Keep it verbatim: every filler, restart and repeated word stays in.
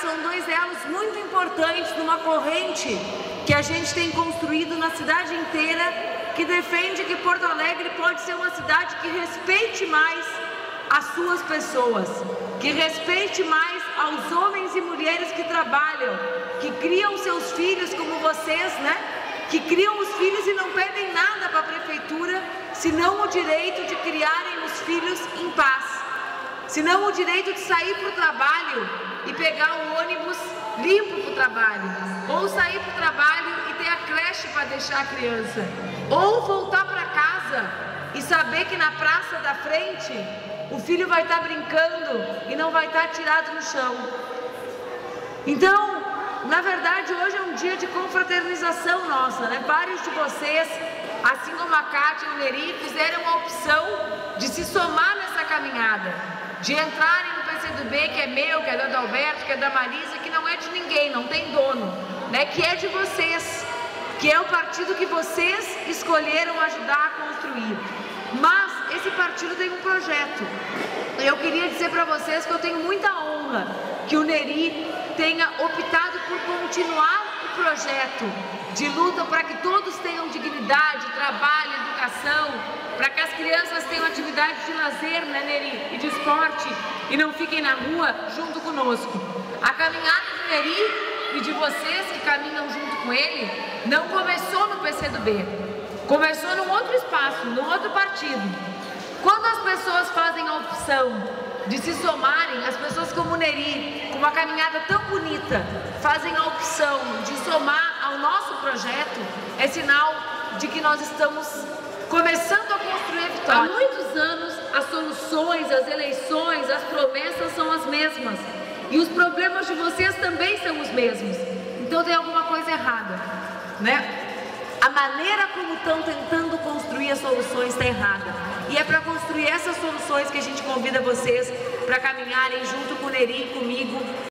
são dois elos muito importantes numa corrente que a gente tem construído na cidade inteira, que defende que Porto Alegre pode ser uma cidade que respeite mais as suas pessoas, que respeite mais aos homens e mulheres que trabalham, que criam seus filhos como vocês, né? Que criam os filhos e não pedem nada para a prefeitura, senão o direito de criarem os filhos em paz, senão o direito de sair para o trabalho e pegar o ônibus limpo para o trabalho, ou sair para o trabalho e ter a creche para deixar a criança, ou voltar para casa e saber que na praça da frente o filho vai estar brincando e não vai estar tirado no chão. Então, na verdade, hoje é um dia de confraternização nossa, né? Vários de vocês, assim como a Kátia e o Neri, fizeram a opção de se somar nessa caminhada, de entrarem no P C do B, que é meu, que é do Adalberto, que é da Marisa, que não é de ninguém, não tem dono, né? Que é de vocês, que é o partido que vocês escolheram ajudar a construir. Mas esse partido tem um projeto. Eu queria dizer para vocês que eu tenho muita honra que o Neri tenha optado por continuar o projeto de luta para que todos tenham dignidade, trabalho, educação, para que as crianças tenham atividade de lazer, né, Neri, e de esporte, e não fiquem na rua junto conosco. A caminhada do Neri e de vocês que caminham junto com ele não começou no P C do B, começou num outro espaço, num outro partido. Quando as pessoas fazem a opção de se somarem, as pessoas como o Neri, com uma caminhada tão bonita, fazem a opção de somar ao nosso projeto, é sinal de que nós estamos começando a construir a vitória. Há muitos anos, as soluções, as eleições, as promessas são as mesmas. E os problemas de vocês também são os mesmos. Então tem alguma coisa errada, né? A maneira como estão tentando construir as soluções está errada. E é para construir essas soluções que a gente convida vocês para caminharem junto com o Neri e comigo